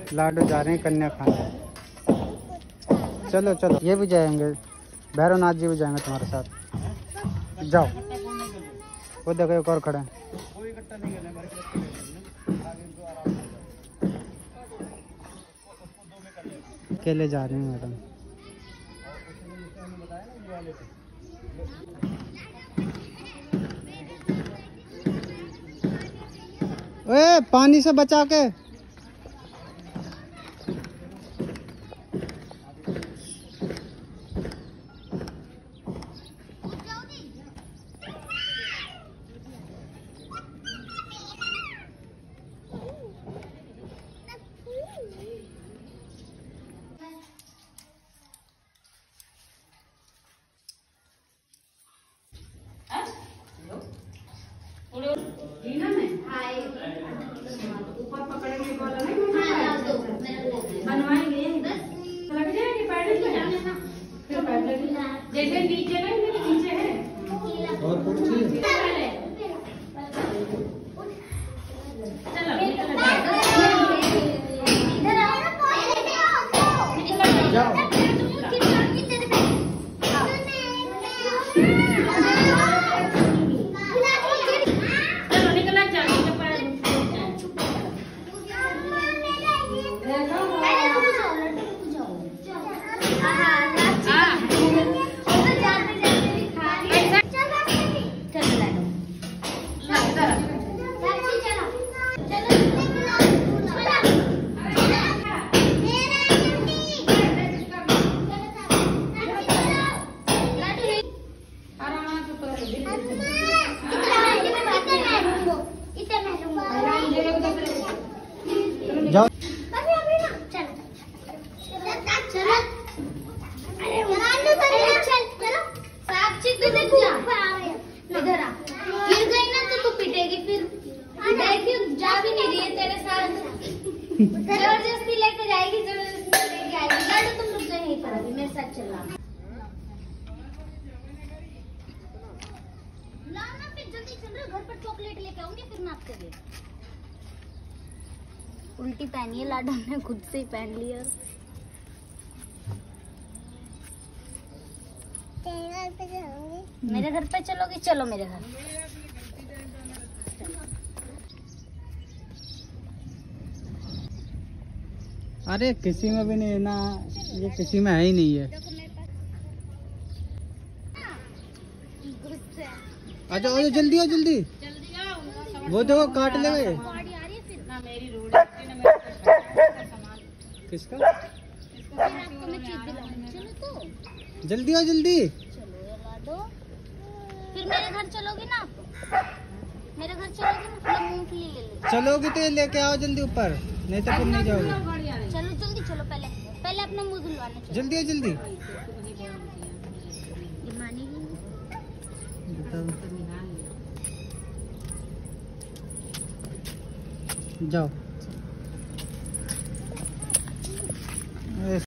लाडू जा रहे हैं कन्या खाने। चलो चलो, ये भी जाएंगे, भैरवनाथ जी भी जाएंगे तुम्हारे साथ। जाओ, वो देखो एक और खड़े हैं। अकेले जा रही हूँ मैडम। ओए पानी से बचा के। जैसे नीचे है नीचे है और कुछ चाहिए? जाओ। जाओ। इधर आ, गिर गई ना तो तू पिटेगी फिर। देखियो जा भी नहीं रही है तेरे साथ, जबरदस्ती लेके जाएगी, जबरदस्ती लेके आएगी। लाडू तुम रुक जाए यहीं पर, अभी मेरे साथ चलना। लाना फिर जल्दी चल रहे, घर पर चॉकलेट लेके आऊंगी फिर मैं आपके लिए। उल्टी पहनी है लाडू ने, खुद से ही पहन लिया। मेरे घर पे चलोगी? चलो मेरे घर। अरे किसी में भी नहीं है ना, ये किसी में है ही नहीं है। अच्छा आओ जल्दी आओ जल्दी, वो देखो काट ले गए। किसका? जल्दी आओ जल्दी। फिर मेरे घर चलोगी ना आप? मेरे घर चलोगी ना, फिर मूंगफली ले लो। चलोगी तो लेके आओ जल्दी ऊपर, नहीं तो फिर नहीं जाओगे। चलो जल्दी चलो, पहले पहले अपना मुंह धुलवाना। जल्दी आओ जल्दी। ये मानेगी? जाओ।